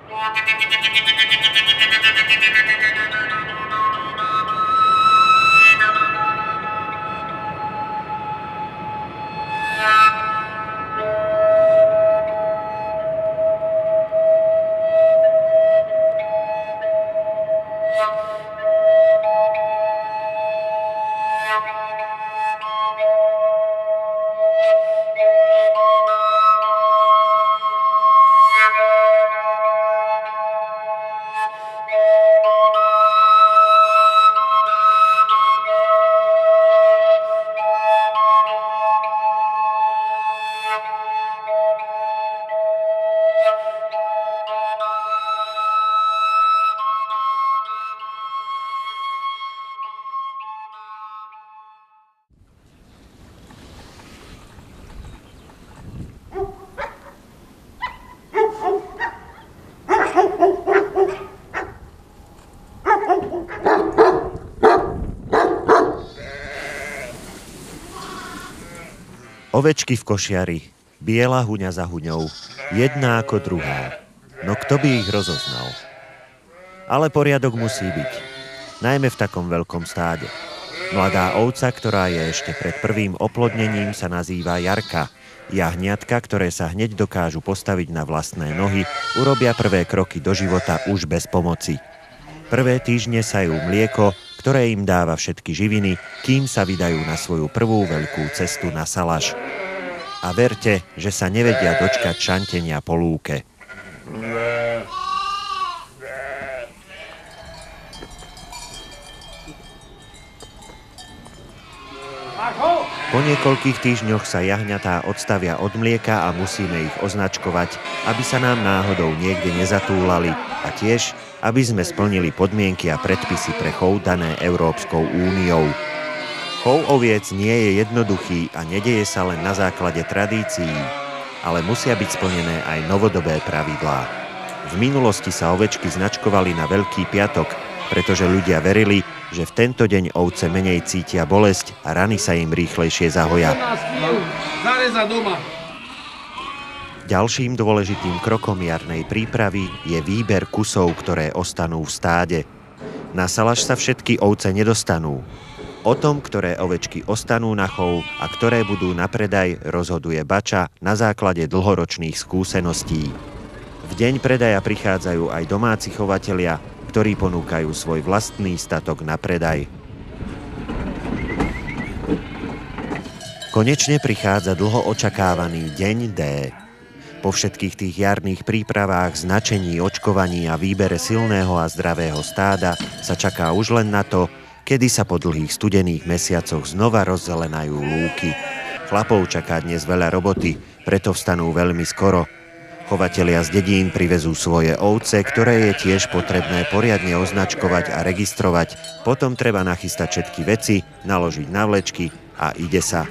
Ovečky v košiari, biela huňa za huňou, jedna ako druhá. No kto by ich rozoznal? Ale poriadok musí byť, najmä v takom veľkom stáde. Mladá ovca, ktorá je ešte pred prvým oplodnením, sa nazýva Jarka. Jahniatka, ktoré sa hneď dokážu postaviť na vlastné nohy, urobia prvé kroky do života už bez pomoci. Prvé týždne sajú mlieko, ktoré im dáva všetky živiny, kým sa vydajú na svoju prvú veľkú cestu na Salaš. A verte, že sa nevedia dočkať šantenia po lúke. Po niekoľkých týždňoch sa jahňatá odstavia od mlieka a musíme ich označkovať, aby sa nám náhodou niekde nezatúlali a tiež, aby sme splnili podmienky a predpisy pre chov dané Európskou úniou. Chov oviec nie je jednoduchý a nedeje sa len na základe tradícií, ale musia byť splnené aj novodobé pravidlá. V minulosti sa ovečky značkovali na Veľký piatok, pretože ľudia verili, že v tento deň ovce menej cítia bolesť a rany sa im rýchlejšie zahoja. Ďalším dôležitým krokom jarnej prípravy je výber kusov, ktoré ostanú v stáde. Na Salaš sa všetky ovce nedostanú. O tom, ktoré ovečky ostanú na chov a ktoré budú na predaj, rozhoduje bača na základe dlhoročných skúseností. V deň predaja prichádzajú aj domáci chovatelia, ktorí ponúkajú svoj vlastný statok na predaj. Konečne prichádza dlho očakávaný deň D. Po všetkých tých jarných prípravách, značení, očkovaní a výbere silného a zdravého stáda sa čaká už len na to, kedy sa po dlhých studených mesiacoch znova rozzelenajú lúky. Chlapov čaká dnes veľa roboty, preto vstanú veľmi skoro. Chovatelia z dedín privezú svoje ovce, ktoré je tiež potrebné poriadne označkovať a registrovať. Potom treba nachystať všetky veci, naložiť na vlečky a ide sa.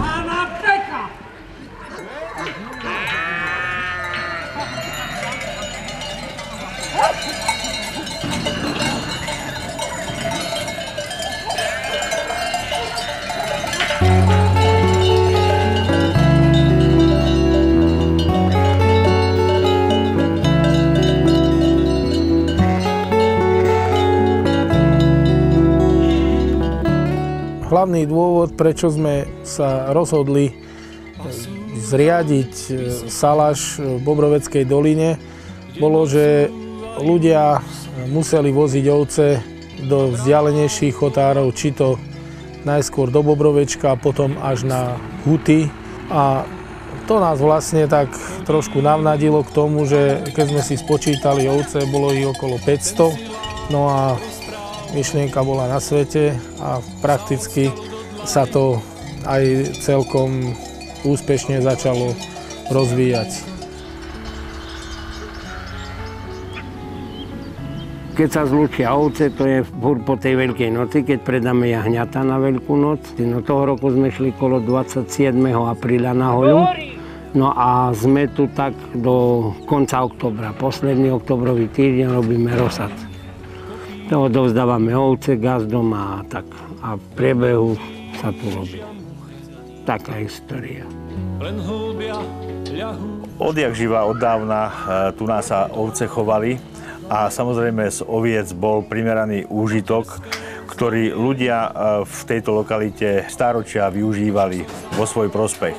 Hlavný dôvod, prečo sme sa rozhodli zriadiť Salaš v Bobroveckej doline, bolo, že ľudia museli voziť ovce do vzdialenejších chotárov, či to najskôr do Bobrovečka a potom až na Huty. A to nás vlastne tak trošku navnadilo k tomu, že keď sme si spočítali ovce, bolo ich okolo 500. No a myšlienka bola na svete a prakticky sa to aj celkom úspešne začalo rozvíjať. Keď sa zlúčia ovce, to je po tej Veľkej noci, keď predáme jahňata na Veľkú noc. No toho roku sme šli kolo 27. apríla na hoľu. No a sme tu tak do konca októbra. Posledný októbrový týždeň robíme rozsad. To odovzdávame ovce gazdom a tak. A v priebehu sa tu robí. Taká história. Odjak živa, od dávna tu nás sa ovce chovali a samozrejme z oviec bol primeraný úžitok, ktorý ľudia v tejto lokalite stáročia využívali vo svoj prospech.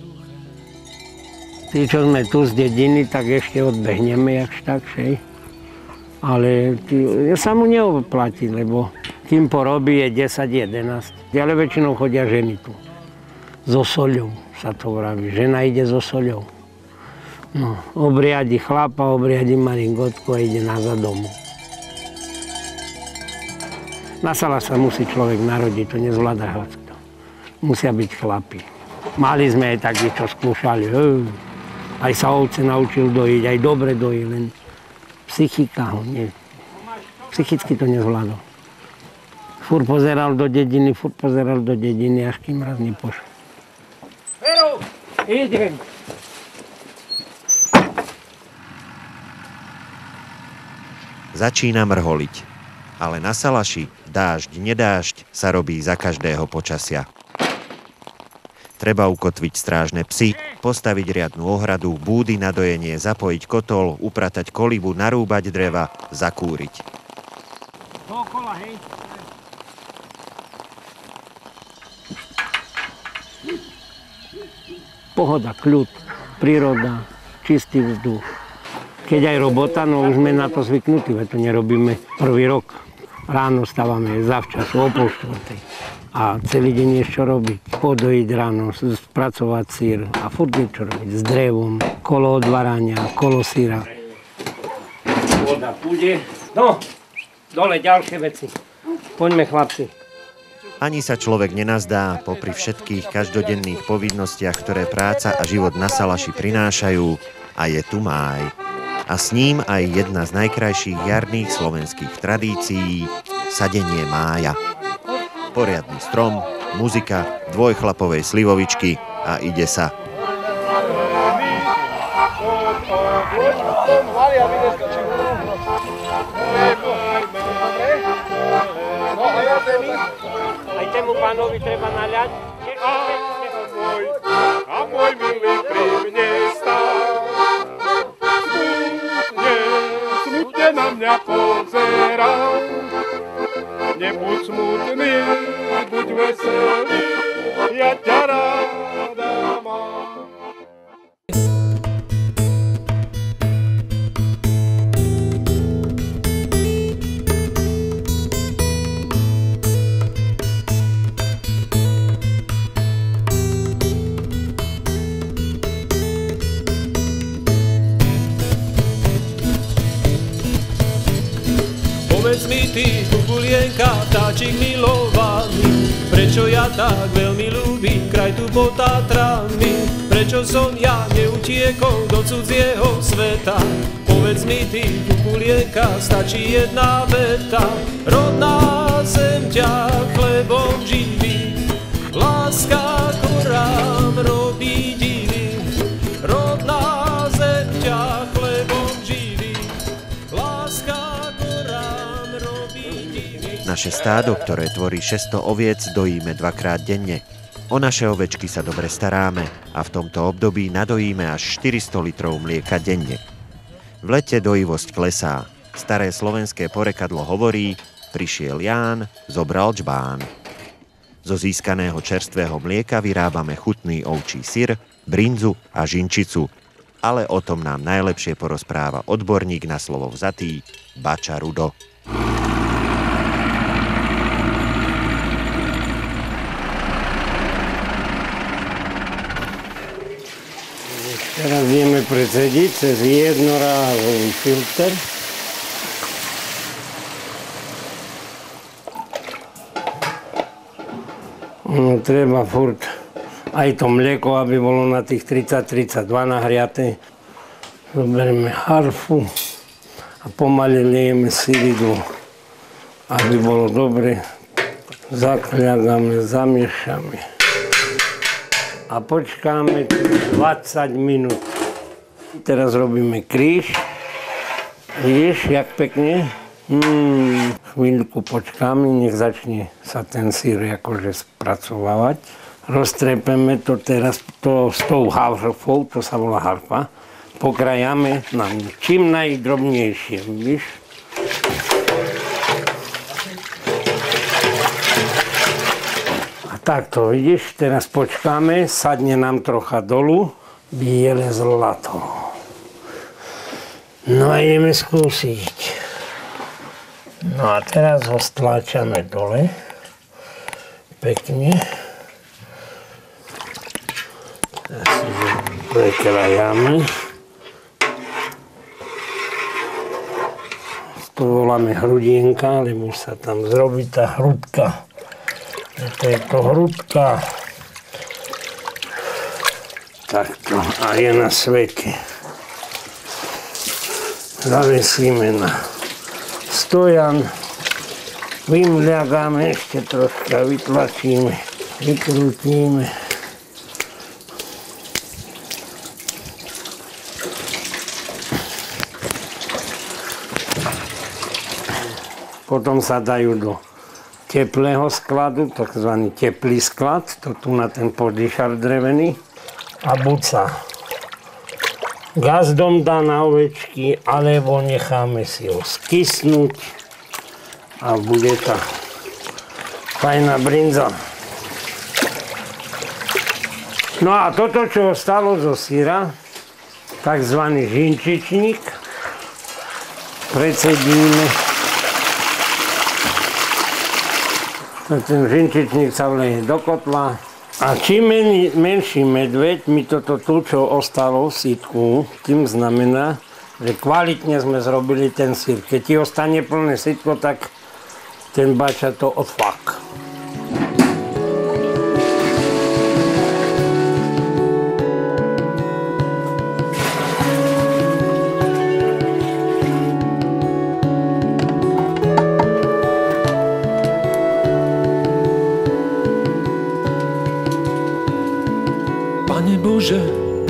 Tí, čo sme tu z dediny, tak ešte odbehneme jakž tak, šej. Ale sa mu neoplatí, lebo kým porobí je 10-11. Ale väčšinou chodia ženy tu. So soľou sa to vraví. Žena ide so soľou. No, obriadi chlapa, obriadi maringotku a ide nazad domov. Na Salaš sa musí človek narodiť, to nezvláda hocko. Musia byť chlapi. Mali sme aj takých, čo skúšali. Aj sa ovce naučil dojiť, aj dobre dojí, len psychika ho nie. Psychicky to nezvládol. Furt pozeral do dediny, až kým raz nepošol. Vero, idem. Začína mrholiť, ale na Salaši dážď, nedážď sa robí za každého počasia. Treba ukotviť strážne psy, postaviť riadnu ohradu, búdy na dojenie, zapojiť kotol, upratať kolibu, narúbať dreva, zakúriť. Dookola, hej. Pohoda, kľud, príroda, čistý vzduch. Keď aj robota, no už sme na to zvyknutí, veď to nerobíme prvý rok. Ráno stávame zavčas o 3:30. A celý deň je čo robiť. Podojiť ráno, spracovať sír a furt je čo robiť. S drevom, kolo odvarania, kolo síra. Voda pôjde. No, dole ďalšie veci. Poďme, chlapci. Ani sa človek nenazdá popri všetkých každodenných povinnostiach, ktoré práca a život na Salaši prinášajú, a je tu máj. A s ním aj jedna z najkrajších jarných slovenských tradícií – sadenie mája. Poriadny strom, muzika, dvojchlapovej slivovičky a ide sa. Aj tému pánovi treba naľať. A môj milý pri mne stál. Smutne na mňa pozeral. Nebuď smutný, buď veselý, ja ťa ráda mám. Povedz mi ty, kukulienka, vtáčik milovaný, prečo ja tak veľmi ľúbim kraj tu pod Tatrami, prečo som ja neutiekol do cudzieho sveta. Povedz mi ty, kukulienka, stačí jedna veta, rodná zem ťa chlebom živí, láska korám robí divy, rodná zem ťa chlebom živí, láska. Naše stádo, ktoré tvorí 600 oviec, dojíme 2-krát denne. O naše ovečky sa dobre staráme a v tomto období nadojíme až 400 litrov mlieka denne. V lete dojivosť klesá. Staré slovenské porekadlo hovorí: prišiel Ján, zobral džbán. Zo získaného čerstvého mlieka vyrábame chutný ovčí syr, brinzu a žinčicu. Ale o tom nám najlepšie porozpráva odborník na slovo vzatý, Bača Rudo. Teraz ideme precediť cez jednorázový filter. No, treba furt aj to mlieko, aby bolo na tých 30-32 nahriaté. Zoberieme harfu a pomaly lijeme syridlo, aby bolo dobre. Zakľagáme, zamiešame. A počkáme 20 minút. Teraz robíme kríž. Vidíš, jak pekne? Chvíľku počkáme, nech začne sa ten syr akože spracovávať. Roztrepeme to teraz s tou harfou, to sa volá harfa. pokrajame na čím najdrobnejšie, víš? A takto, vidíš, teraz počkáme, sadne nám trocha dolu, biele zlato. No a ideme skúsiť. No a teraz ho stláčame dole, pekne. Teraz si ho prekrajame. To voláme hrudienka, lebo sa tam zrobí tá hrudka. To je to hrudka. Takto. A je na svete. Zavesíme na stojan. Vymľagáme, ešte troška vytlačíme. Vykrútíme. Potom sa dajú do teplého skladu, takzvaný teplý sklad, to tu na ten podýšar drevený. A buď sa gazdom dá na ovečky, alebo necháme si ho skysnúť a bude tá fajná brinza. No a toto, čo ostalo zo syra, takzvaný žinčičník, precedíme. Ten žinčičník sa vleje do kotla. A čím menší medveď, mi toto tu, čo ostalo v sítku, tým znamená, že kvalitne sme zrobili ten syr. Keď ti ostane plné sítko, tak ten bača to odfak. Bože,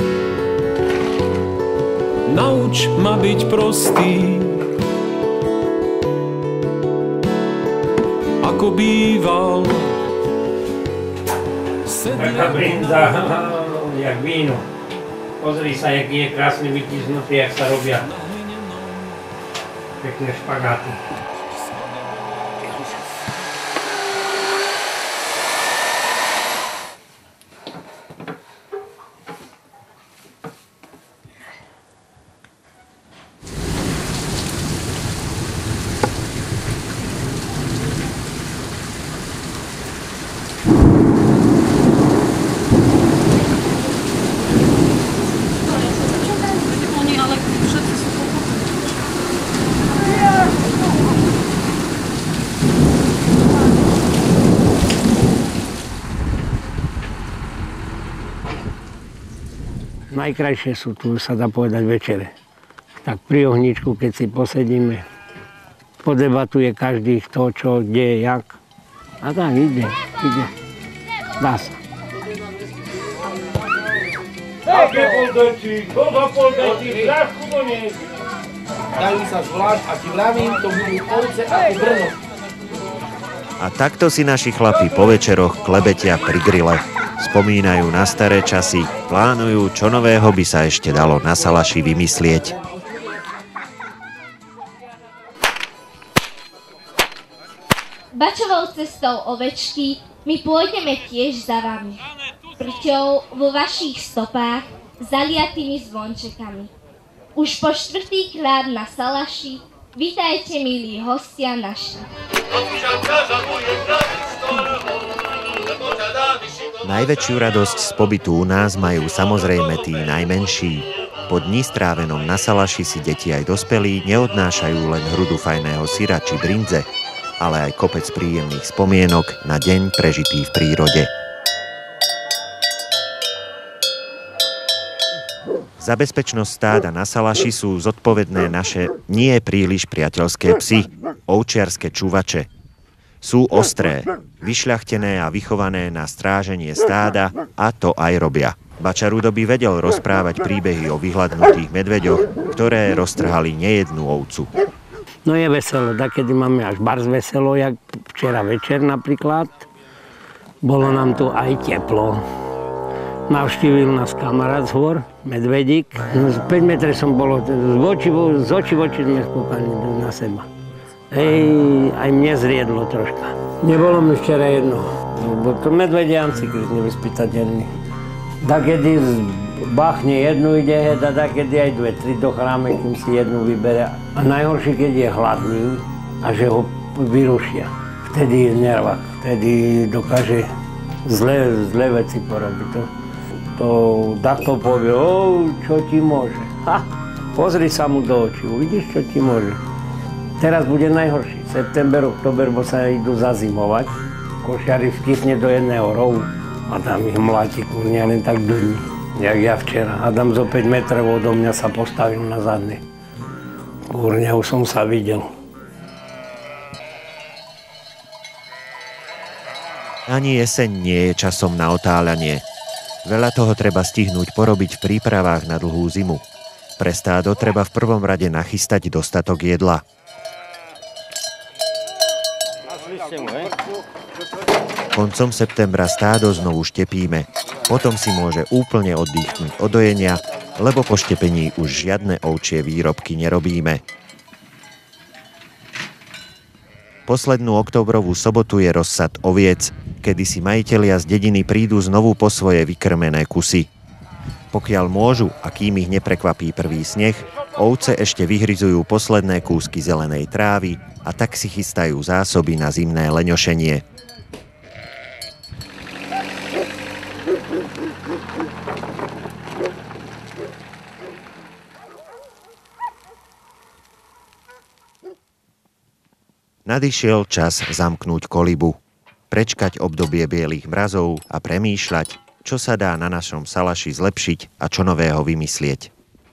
nauč ma byť prostý, ako býval. Taká brinza, jak víno. Pozri sa, jaký je krásne vytiznutý, jak sa robia pekné špagáty. Najkrajšie sú tu, sa dá povedať, večere. Tak pri ohničku, keď si posedíme, podebatuje každý kto, čo, kde, jak. A tak ide. Dá sa. Také polderčí, zrážku do nej. Dajú sa zvlášť a ti vravím, to budú ovce ako Brno. A takto si naši chlapi po večeroch klebetia pri grille. Spomínajú na staré časy, plánujú, čo nového by sa ešte dalo na Salaši vymyslieť. Bačovou cestou ovečky my pôjdeme tiež za vami. Prťou vo vašich stopách, zaliatými zvončekami. Už po 4. krát na Salaši, vitajte, milí hostia naši. Najväčšiu radosť z pobytu u nás majú samozrejme tí najmenší. Po dni strávenom na Salaši si deti aj dospelí neodnášajú len hrudu fajného syra či brinze, ale aj kopec príjemných spomienok na deň prežitý v prírode. Za bezpečnosť stáda na Salaši sú zodpovedné naše nie príliš priateľské psy, ovčiarske čuvače. Sú ostré, vyšľachtené a vychované na stráženie stáda a to aj robia. Bača Rudo by vedel rozprávať príbehy o vyhladnutých medveďoch, ktoré roztrhali nejednú ovcu. No je veselo, takedy máme až barz veselo, jak včera večer napríklad. Bolo nám tu aj teplo. Navštívil nás kamarát z hôr, medvedík. No, z 5 metrov som bol, z očí v oči sme skúkali na seba. Aj mne zriedlo troška. Nebolo mi včera jedno, bo to medvedianci, keď nevyspytateľní. Dakedy bachne jednu ide hed a dakedy aj 2, 3 do chráme, kým si jednu vybere. A najhoršie, keď je hladný a že ho vyrušia. Vtedy je nervák, vtedy dokáže zlé veci porobiť. To takto povie, čo ti môže. Pozri sa mu do očí, uvidíš, čo ti môže. Teraz bude najhorší. September, október, bo sa idú zazimovať. Košiari vtisne do jedného rohu a tam ich mláti kurňa len tak dlní. Jak ja včera. Adam zo 5 metrov odo mňa sa postavil na zadne. Kurňa, už som sa videl. Ani jeseň nie je časom na otáľanie. Veľa toho treba stihnúť porobiť v prípravách na dlhú zimu. Pre stádo treba v prvom rade nachystať dostatok jedla. Koncom septembra stádo znovu štepíme. Potom si môže úplne oddychnúť od dojenia, lebo po štepení už žiadne ovčie výrobky nerobíme. Poslednú októbrovú sobotu je rozsad oviec, kedy si majitelia z dediny prídu znovu po svoje vykrmené kusy. Pokiaľ môžu a kým ich neprekvapí prvý sneh, ovce ešte vyhryzujú posledné kúsky zelenej trávy a tak si chystajú zásoby na zimné leňošenie. Nadišiel čas zamknúť kolibu, prečkať obdobie bielých mrazov a premýšľať, čo sa dá na našom salaši zlepšiť a čo nového vymyslieť.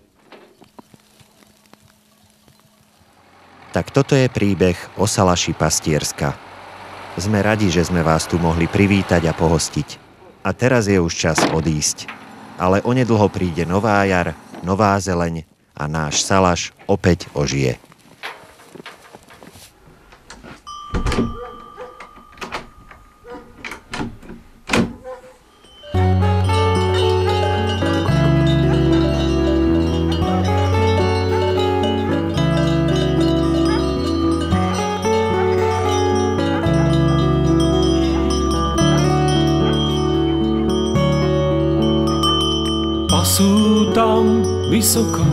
Tak toto je príbeh o salaši Pastierska. Sme radi, že sme vás tu mohli privítať a pohostiť. A teraz je už čas odísť. Ale onedlho príde nová jar, nová zeleň a náš salaš opäť ožije. Pasú tam vysoko,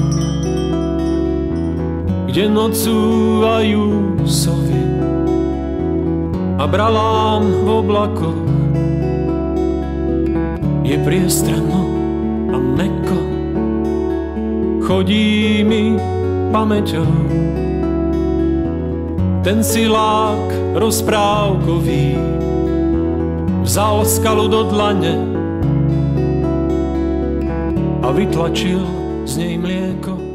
kde nocúvajú sovy a bralám v oblakoch je priestranno a mäkko. Chodí mi pamäťou ten silák rozprávkový, vzal skalu do dlane a vytlačil z nej mlieko.